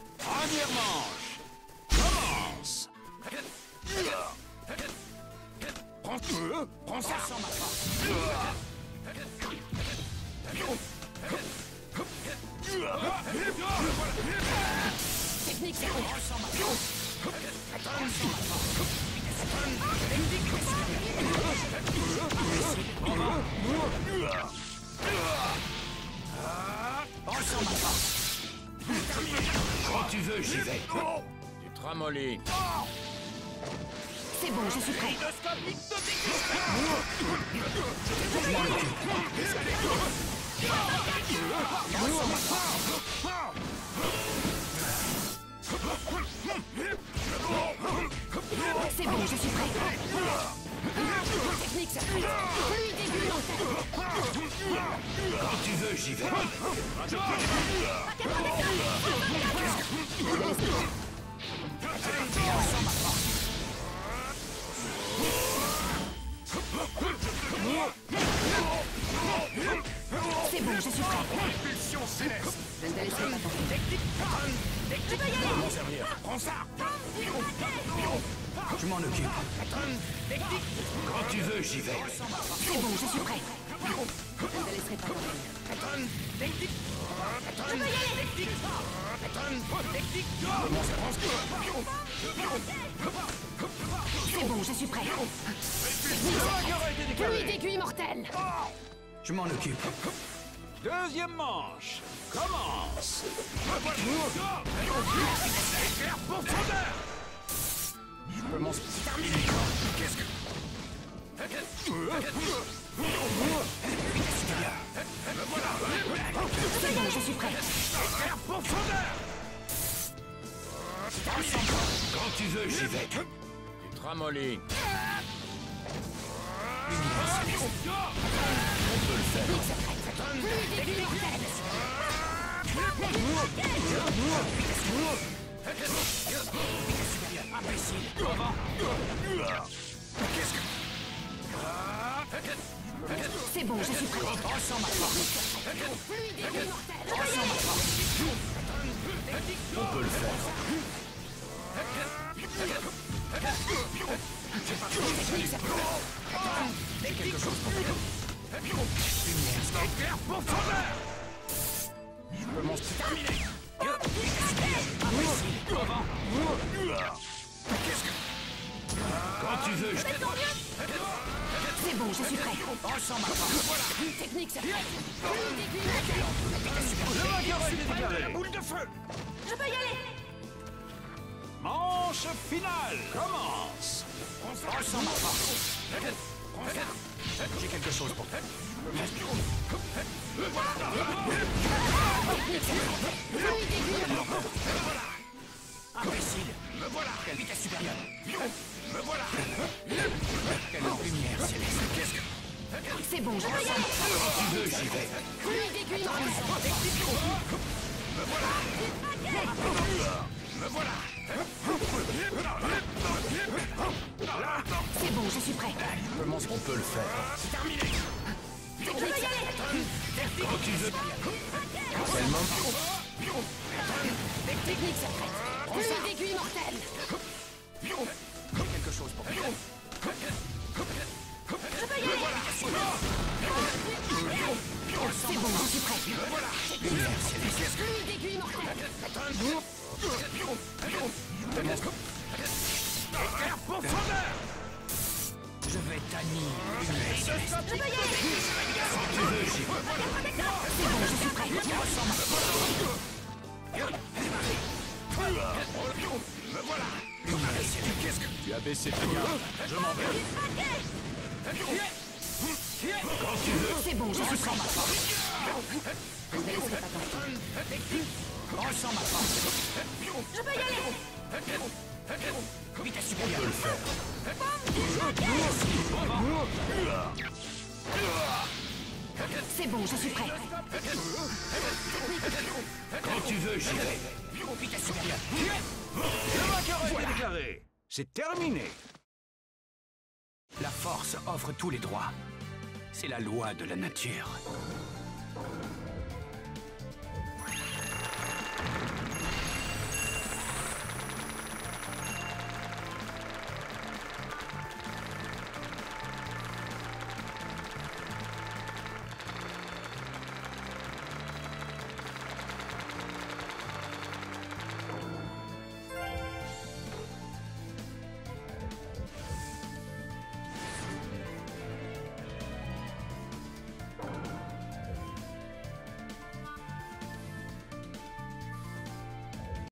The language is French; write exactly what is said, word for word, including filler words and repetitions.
Première manche. Commence. Prends, euh, prends ça sans ma part. Technique, c'est bon. Quand tu veux, j'y vais. Tu te ramollis. C'est bon, je suis prêt. C'est bon, je suis prêt. Technique, c'est prêt. Plus d'aigus dans ta tête. Quand tu veux, j'y vais. C'est bon, je suis prêt. Impulsion céleste. Je ne te laisserai pas tomber. Je peux y aller. M'en servir. Prends ça. Je m'en occupe. Quand tu veux, j'y vais. C'est bon, je suis prêt. Je ne te laisserai pas tomber. Je peux y aller. C'est bon, je suis prêt. Pluie d'aiguilles mortelles. Je m'en occupe. Deuxième manche. Commence. Éclair profondeur. Je peux m'en... Qu'est-ce que... C'est bon, je suis prêt. Éclair profondeur. Quand tu veux, j'y vais. Tu te ramollis. On peut le faire. Pluie d'aiguilles mortelles. Imbécile. Qu'est-ce que... C'est bon, je suis prêt. Ressens ma force. Pluie d'aiguilles mortelles. Ressens ma force. On peut le faire. C'est quelque chose pour toi. Éclair profondeur. Je peux m'en... Terminé. Qu'est-ce que... Quand tu veux, je... C'est bon, je suis prêt. Ressens ma force. Voilà. Technique, c'est prêt. Pluie d'aiguilles mortelles. Le vainqueur a été déclaré. La boule de feu. Je peux y aller. Manche finale. Commence. Ressens ma force. J'ai quelque chose pour toi. Imbécile. Me voilà. Quelle vitesse supérieure. Me voilà. Quelle lumière céleste. Qu'est-ce que... C'est bon, je peux y aller. Quand tu veux, j'y vais. Pluie d'aiguilles mortelles. Me voilà. C'est bon, je suis prêt. On peut le faire. C'est terminé. Je peux y aller. Quand tu veux. C'est le moment. Technique, c'est prêt. Pluie d'aiguilles mortelles. J'ai quelque chose pour toi. Je peux y aller. C'est bon, je suis prêt. Lumière céleste. Pluie d'aiguilles mortelles. Éclair profondeur. Je vais tannir. Lumière céleste. Je peux y aller. Quand tu veux, j'y vais. C'est bon, je suis prêt. Me voilà. Lumière céleste. Qu'est-ce que... Tu as baissé ta garde. Je m'en vais. Quand tu veux. C'est bon, je suis prêt. Je ne te laisserai pas tomber. Ressens ma force. Je peux y aller. Vitesse supérieure. On peut le faire. C'est bon, je suis prêt. Quand tu veux, j'y vais. Vitesse supérieure. Le vainqueur a été déclaré. C'est terminé. La force offre tous les droits. C'est la loi de la nature.